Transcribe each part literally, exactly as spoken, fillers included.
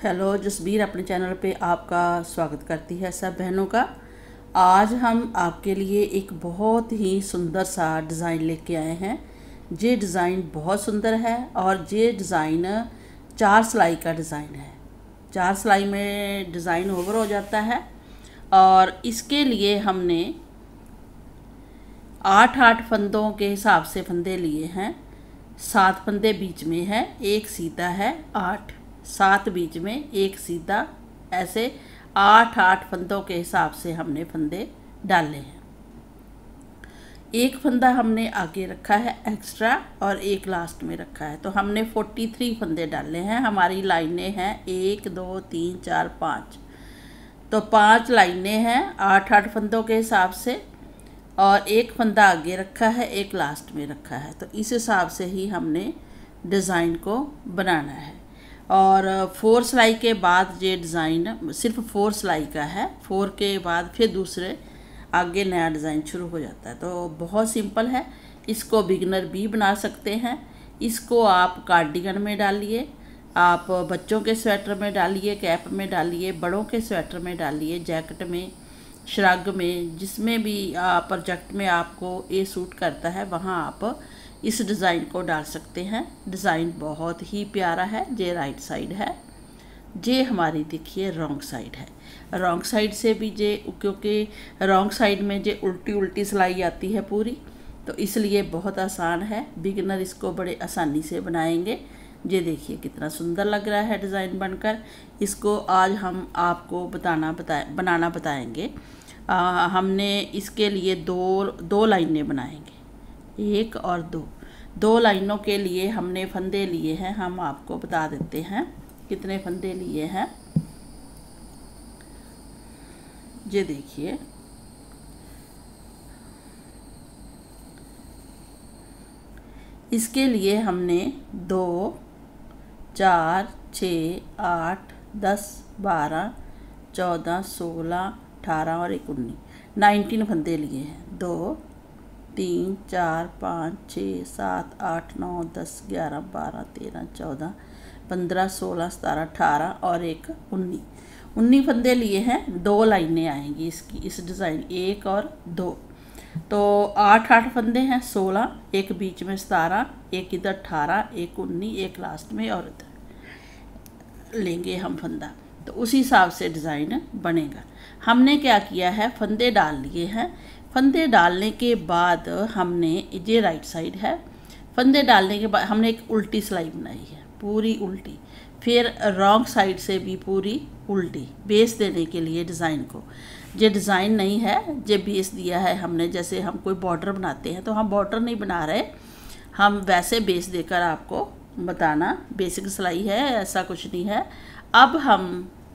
Hello, Jasbir अपने channel पे आपका स्वागत करती है सब बहनों का। आज हम आपके लिए एक बहुत ही सुंदर सा डिज़ाइन लेके आए हैं। ये डिज़ाइन बहुत सुंदर है और ये डिज़ाइन चार सिलाई का डिज़ाइन है। चार सिलाई में डिज़ाइन ओवर हो जाता है और इसके लिए हमने आठ आठ फंदों के हिसाब से फंदे लिए हैं। सात फंदे बीच में है, एक सीधा है, आठ सात बीच में, एक सीधा, ऐसे आठ आठ फंदों के हिसाब से हमने फंदे डाले हैं। एक फंदा हमने आगे रखा है एक्स्ट्रा और एक लास्ट में रखा है, तो हमने तैंतालीस फंदे डाले हैं। हमारी लाइनें हैं एक दो तीन चार पाँच, तो पांच लाइनें हैं आठ आठ फंदों के हिसाब से और एक फंदा आगे रखा है, एक लास्ट में रखा है। तो इस हिसाब से ही हमने डिज़ाइन को बनाना है। और फोर सिलाई के बाद ये डिज़ाइन सिर्फ फोर सिलाई का है। फोर के बाद फिर दूसरे आगे नया डिज़ाइन शुरू हो जाता है। तो बहुत सिंपल है, इसको बिगिनर भी बना सकते हैं। इसको आप कार्डिगन में डालिए, आप बच्चों के स्वेटर में डालिए, कैप में डालिए, बड़ों के स्वेटर में डालिए, जैकेट में, श्रग में, जिसमें भी प्रोजेक्ट में आपको ये सूट करता है वहाँ आप इस डिज़ाइन को डाल सकते हैं। डिज़ाइन बहुत ही प्यारा है। ये राइट साइड है, ये हमारी देखिए रॉन्ग साइड है। रॉन्ग साइड से भी जे क्योंकि रॉन्ग साइड में जे उल्टी उल्टी सिलाई आती है पूरी, तो इसलिए बहुत आसान है। बिगिनर इसको बड़े आसानी से बनाएंगे। ये देखिए कितना सुंदर लग रहा है डिज़ाइन बनकर। इसको आज हम आपको बताना बताए बनाना बताएंगे। आ, हमने इसके लिए दो दो लाइनें बनाएंगे, एक और दो दो लाइनों के लिए हमने फंदे लिए हैं। हम आपको बता देते हैं कितने फंदे लिए हैं। ये देखिए, इसके लिए हमने दो, चार, छः, आठ, दस, बारह, चौदह, सोलह, अठारह और एक उन्नीस नाइनटीन फंदे लिए हैं। दो, तीन, चार, पाँच, छः, सात, आठ, नौ, दस, ग्यारह, बारह, तेरह, चौदह, पंद्रह, सोलह, सतारह, अठारह और एक उन्नीस उन्नीस फंदे लिए हैं। दो लाइनें आएंगी इसकी, इस डिज़ाइन एक और दो, तो आठ आठ फंदे हैं, सोलह, एक बीच में सतारह, एक इधर अठारह, एक उन्नीस, एक लास्ट में और इधर लेंगे हम फंदा। तो उसी हिसाब से डिज़ाइन बनेगा। हमने क्या किया है, फंदे डाल लिए हैं। फंदे डालने के बाद हमने, ये राइट साइड है, फंदे डालने के बाद हमने एक उल्टी सिलाई बनाई है, पूरी उल्टी। फिर रॉन्ग साइड से भी पूरी उल्टी, बेस देने के लिए डिज़ाइन को। ये डिज़ाइन नहीं है, ये बेस दिया है हमने। जैसे हम कोई बॉर्डर बनाते हैं तो हम बॉर्डर नहीं बना रहे, हम वैसे बेस देकर आपको बताना। बेसिक सिलाई है, ऐसा कुछ नहीं है। अब हम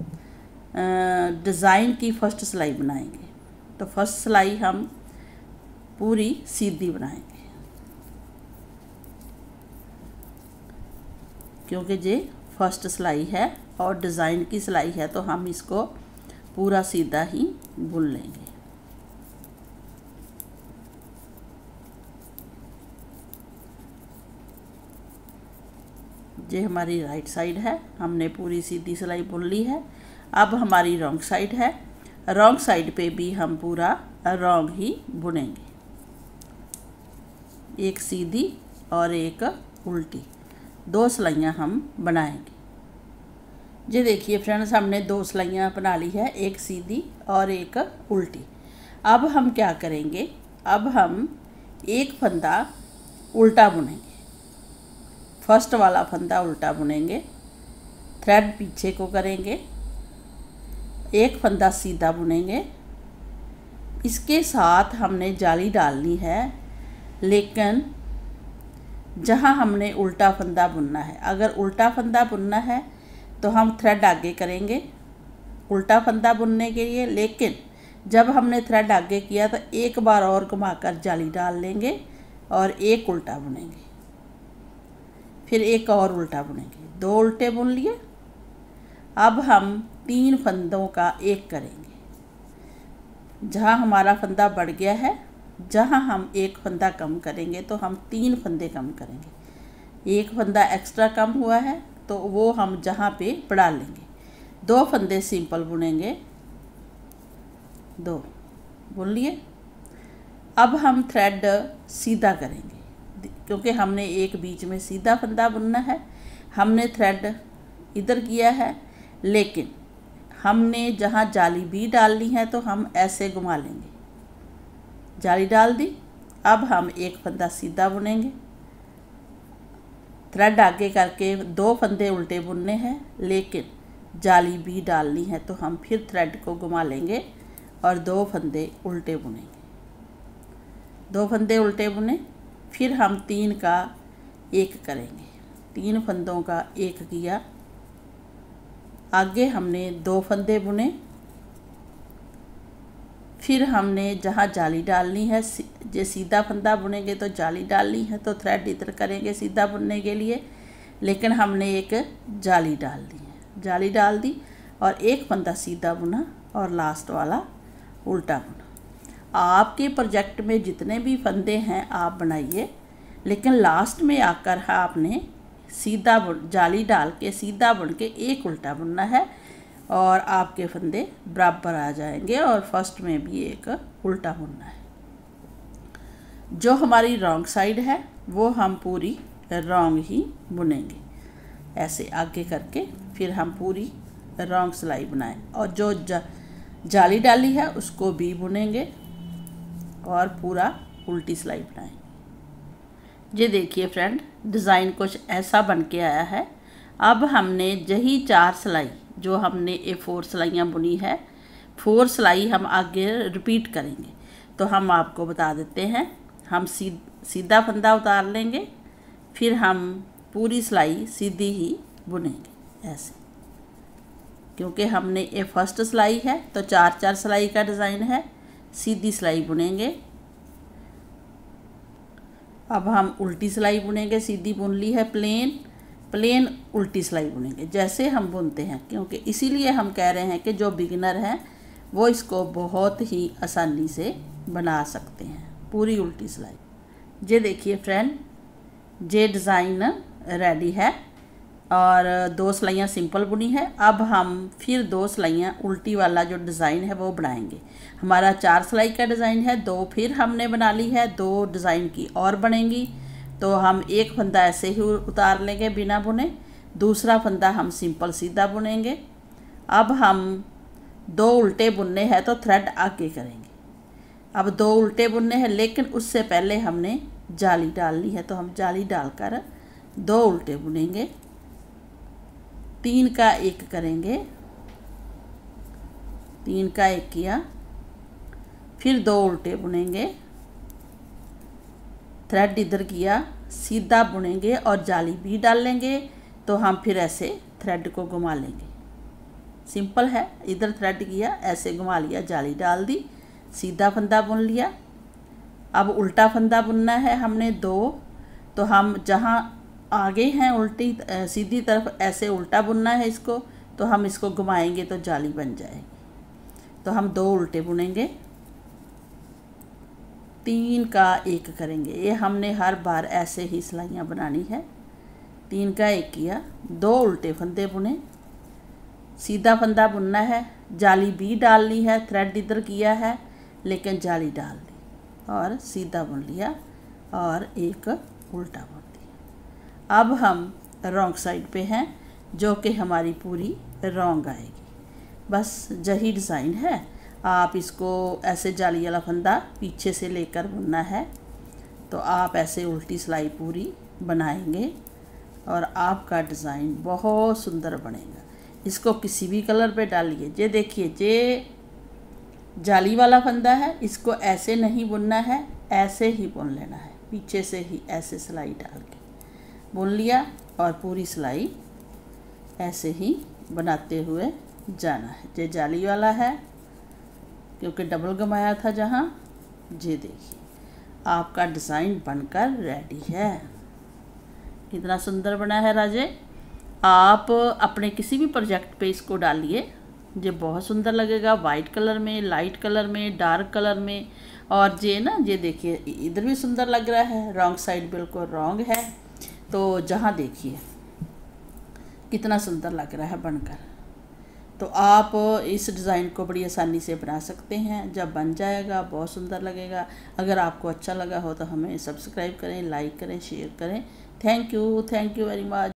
डिज़ाइन की फर्स्ट सिलाई बनाएंगे। तो फर्स्ट सिलाई हम पूरी सीधी बनाएंगे, क्योंकि ये फर्स्ट सिलाई है और डिज़ाइन की सिलाई है, तो हम इसको पूरा सीधा ही बुन लेंगे। ये हमारी राइट साइड है, हमने पूरी सीधी सिलाई बुन ली है। अब हमारी रॉन्ग साइड है, रॉन्ग साइड पे भी हम पूरा रॉन्ग ही बुनेंगे, एक सीधी और एक उल्टी, दो सिलाइयाँ हम बनाएंगे। ये देखिए फ्रेंड्स, हमने दो सिलाइयाँ बना ली है, एक सीधी और एक उल्टी। अब हम क्या करेंगे, अब हम एक फंदा उल्टा बुनेंगे। फर्स्ट वाला फंदा उल्टा बुनेंगे, थ्रेड पीछे को करेंगे, एक फंदा सीधा बुनेंगे। इसके साथ हमने जाली डालनी है, लेकिन जहाँ हमने उल्टा फंदा बुनना है, अगर उल्टा फंदा बुनना है तो हम थ्रेड आगे करेंगे उल्टा फंदा बुनने के लिए। लेकिन जब हमने थ्रेड आगे किया तो एक बार और घुमाकर जाली डाल लेंगे और एक उल्टा बुनेंगे, फिर एक और उल्टा बुनेंगे, दो उल्टे बुन लिए। अब हम तीन फंदों का एक करेंगे। जहाँ हमारा फंदा बढ़ गया है, जहाँ हम एक फंदा कम करेंगे तो हम तीन फंदे कम करेंगे। एक फंदा एक्स्ट्रा कम हुआ है तो वो हम जहाँ पे बढ़ा लेंगे। दो फंदे सिंपल बुनेंगे, दो बुन लिए। अब हम थ्रेड सीधा करेंगे, क्योंकि हमने एक बीच में सीधा फंदा बुनना है। हमने थ्रेड इधर किया है, लेकिन हमने जहाँ जाली भी डालनी है तो हम ऐसे घुमा लेंगे। जाली डाल दी, अब हम एक फंदा सीधा बुनेंगे, थ्रेड आगे करके दो फंदे उल्टे बुनने हैं, लेकिन जाली भी डालनी है तो हम फिर थ्रेड को घुमा लेंगे और दो फंदे उल्टे बुनेंगे। दो फंदे उल्टे बुने, फिर हम तीन का एक करेंगे। तीन फंदों का एक किया, आगे हमने दो फंदे बुने, फिर हमने जहाँ जाली डालनी है, जो सीधा फंदा बुनेंगे तो जाली डालनी है तो थ्रेड इधर करेंगे सीधा बुनने के लिए, लेकिन हमने एक जाली डाल दी है। जाली डाल दी और एक फंदा सीधा बुना और लास्ट वाला उल्टा बुना। आपके प्रोजेक्ट में जितने भी फंदे हैं आप बनाइए, लेकिन लास्ट में आकर आपने सीधा बुन जाली डाल के सीधा बुन के एक उल्टा बुनना है और आपके फंदे बराबर आ जाएंगे और फर्स्ट में भी एक उल्टा बुनना है। जो हमारी रॉन्ग साइड है वो हम पूरी रॉन्ग ही बुनेंगे, ऐसे आगे करके फिर हम पूरी रॉन्ग सिलाई बनाएं और जो जा, जाली डाली है उसको भी बुनेंगे और पूरा उल्टी सिलाई बनाएं। ये देखिए फ्रेंड, डिज़ाइन कुछ ऐसा बन के आया है। अब हमने यही चार सिलाई जो हमने ए फोर सिलाइयाँ बुनी है, फोर सिलाई हम आगे रिपीट करेंगे। तो हम आपको बता देते हैं, हम सी सीधा फंदा उतार लेंगे, फिर हम पूरी सिलाई सीधी ही बुनेंगे ऐसे, क्योंकि हमने ये फर्स्ट सिलाई है तो चार चार सिलाई का डिज़ाइन है। सीधी सिलाई बुनेंगे, अब हम उल्टी सिलाई बुनेंगे। सीधी बुन ली है प्लेन, प्लेन उल्टी सिलाई बुनेंगे जैसे हम बुनते हैं, क्योंकि इसीलिए हम कह रहे हैं कि जो बिगिनर हैं वो इसको बहुत ही आसानी से बना सकते हैं, पूरी उल्टी सिलाई। ये देखिए फ्रेंड, ये डिज़ाइन रेडी है और दो सिलाइयाँ सिंपल बुनी है। अब हम फिर दो सिलाइयाँ उल्टी वाला जो डिज़ाइन है वो बनाएंगे। हमारा चार सिलाई का डिज़ाइन है, दो फिर हमने बना ली है, दो डिज़ाइन की और बनेंगी। तो हम एक फंदा ऐसे ही उतार लेंगे बिना बुने, दूसरा फंदा हम सिंपल सीधा बुनेंगे। अब हम दो उल्टे बुनने हैं तो थ्रेड आगे करेंगे। अब दो उल्टे बुनने हैं, लेकिन उससे पहले हमने जाली डालनी है, तो हम जाली डालकर दो उल्टे बुनेंगे। तीन का एक करेंगे, तीन का एक किया, फिर दो उल्टे बुनेंगे, थ्रेड इधर किया, सीधा बुनेंगे और जाली भी डाल लेंगे। तो हम फिर ऐसे थ्रेड को घुमा लेंगे। सिंपल है, इधर थ्रेड किया, ऐसे घुमा लिया, जाली डाल दी, सीधा फंदा बुन लिया। अब उल्टा फंदा बुनना है हमने दो, तो हम जहाँ आगे हैं उल्टी सीधी तरफ ऐसे उल्टा बुनना है इसको, तो हम इसको घुमाएंगे तो जाली बन जाएगी। तो हम दो उल्टे बुनेंगे, तीन का एक करेंगे। ये हमने हर बार ऐसे ही सिलाइयाँ बनानी है। तीन का एक किया, दो उल्टे फंदे बुने, सीधा फंदा बुनना है, जाली भी डालनी है, थ्रेड इधर किया है लेकिन जाली डाल दी और सीधा बुन लिया और एक उल्टा बुन दिया। अब हम रॉन्ग साइड पे हैं, जो कि हमारी पूरी रॉन्ग आएगी। बस यही डिज़ाइन है। आप इसको ऐसे जाली वाला फंदा पीछे से लेकर बुनना है, तो आप ऐसे उल्टी सिलाई पूरी बनाएंगे और आपका डिज़ाइन बहुत सुंदर बनेगा। इसको किसी भी कलर पे डालिए। ये देखिए, ये जाली वाला फंदा है, इसको ऐसे नहीं बुनना है, ऐसे ही बुन लेना है, पीछे से ही ऐसे सिलाई डाल के बुन लिया और पूरी सिलाई ऐसे ही बनाते हुए जाना है। ये जाली वाला है क्योंकि डबल घुमाया था जहाँ। ये देखिए, आपका डिज़ाइन बनकर रेडी है। कितना सुंदर बना है राजे। आप अपने किसी भी प्रोजेक्ट पे इसको डालिए, ये बहुत सुंदर लगेगा। वाइट कलर में, लाइट कलर में, डार्क कलर में। और ये ना, ये देखिए इधर भी सुंदर लग रहा है, रॉन्ग साइड बिल्कुल रॉन्ग है। तो जहाँ देखिए कितना सुंदर लग रहा है बनकर। तो आप इस डिज़ाइन को बड़ी आसानी से बना सकते हैं। जब बन जाएगा बहुत सुंदर लगेगा। अगर आपको अच्छा लगा हो तो हमें सब्सक्राइब करें, लाइक करें, शेयर करें। Thank you, thank you very much.